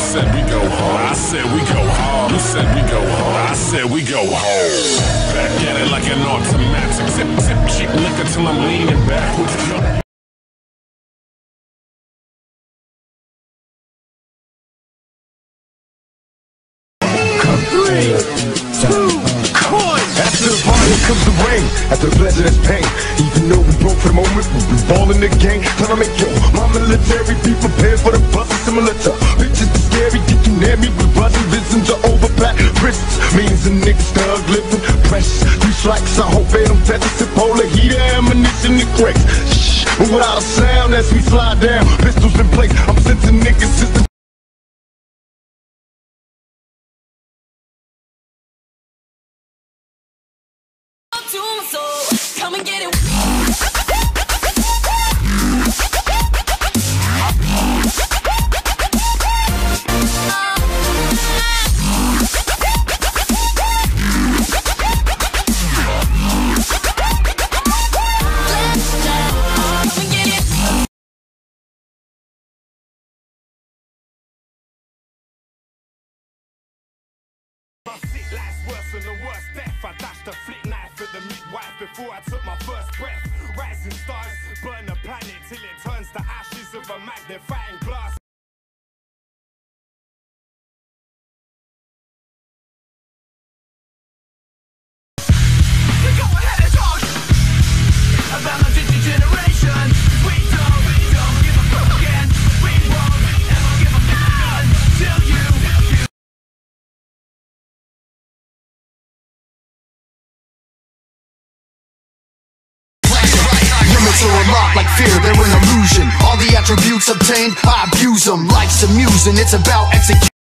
said we go hard. I said we go hard. You said we go hard. I said we go hard. Back at it like an automatic. Sip, sip, cheap liquor till I'm leaning backwards. After the party comes the rain, after the pleasure there's pain. Even though we broke for the moment, we been ballin' the game. Time to make yo, my military be prepared for the bust. Similar to bitches be scary, get you near me with buzzing visions of overpack wrists. Means a nigga thug living precious. These likes, I hope they don't test us. Polar heater, ammunition, and crates. Shh, but without a sound as we slide down, pistols in place. I'm sensing niggas system. To my soul, come and get it. My sick life's worse than the worst death. I dashed a flick knife at the midwife before I took my first breath. Rising stars burn the planet till it turns to ashes of a magnifying glass. Go ahead and talk about my future generation. We don't give a fuck again. We won't ever give a fuck till you. Limits are unlocked like fear, they're an illusion. All the attributes obtained, I abuse them. Life's amusing, it's about execution.